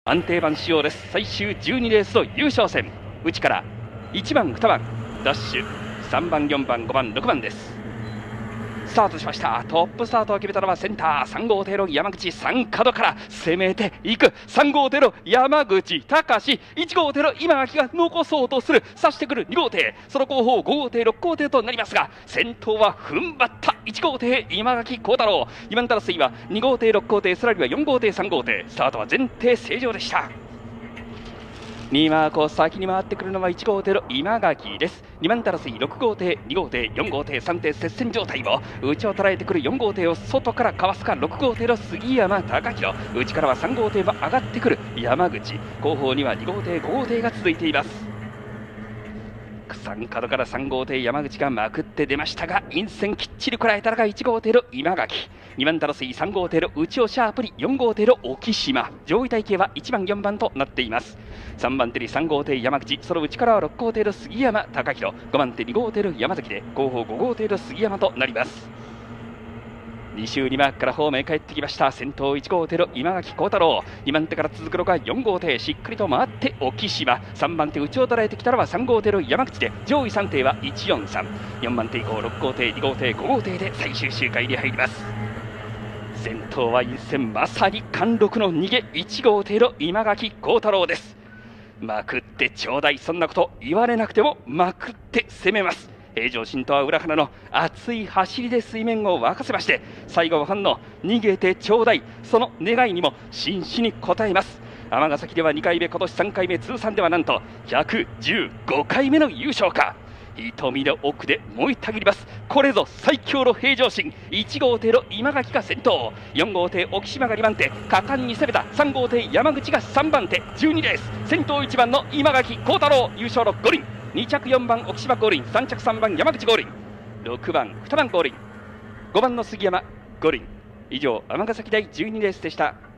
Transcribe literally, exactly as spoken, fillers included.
安定版仕様です。最終じゅうにレースの優勝戦、内からいちばん、にばんダッシュ、さんばん、よんばん、ごばん、ろくばんです。スタートしました。トップスタートを決めたのはセンターさん号艇の山口、さん角から攻めていくさん号艇の山口隆、いち号艇の今垣が残そうとする、刺してくるに号艇、その後方ご号艇、ろく号艇となりますが、先頭は踏ん張ったいち号艇今垣幸太郎。にばんたら水はに号艇、ろく号艇、さらにはよん号艇、さん号艇。スタートは前提正常でした。にマークを先に回ってくるのはいち号艇の今垣です。にばんたら水ろく号艇、に号艇、よん号艇、さん艇接戦状態を内を捉えてくるよん号艇を外からかわすかろく号艇の杉山貴弘、内からはさん号艇は上がってくる山口、後方にはに号艇、ご号艇が続いています。さん角からさん号艇山口がまくって出ましたが、陰線きっちりこらえたのがいち号艇の今垣、にばんたら水さん号艇の内をシャープによん号艇の沖島、上位体系はいちばん、よんばんとなっています。さんばん手にさん号艇山口、その内からはろく号艇の杉山貴弘、ごばん手に号艇の山崎で後方ご号艇の杉山となります。に周にマークからホームへ帰ってきました。先頭いち号艇の今垣幸太郎、にばん手から続くのがよん号艇、しっかりと回って沖島、さんばん手内を捉えてきたのはさん号艇の山口で上位さん艇はいちよんさん、よんばん手以降ろく号艇、に号艇、ご号艇で最終周回に入ります。先頭は陰線、まさに貫禄の逃げ、いち号艇の今垣幸太郎です。まくってちょうだい、そんなこと言われなくてもまくって攻めます。平常心とは裏腹の熱い走りで水面を沸かせまして、最後はファンの逃げてちょうだい、その願いにも真摯に応えます。尼崎ではにかいめ、今年さんかいめ、通算ではなんとひゃくじゅうごかいめの優勝か。瞳の奥で燃えたぎります。これぞ最強の平常心。いち号艇の今垣が先頭、よん号艇沖島がにばん手、果敢に攻めたさん号艇山口がさんばん手、じゅうにレース先頭いちばんの今垣幸太郎、優勝の五輪、に着よんばん沖島五輪、さん着さんばん山口五輪、ろくばんにばん五輪、ごばんの杉山五輪。以上尼崎第じゅうにレースでした。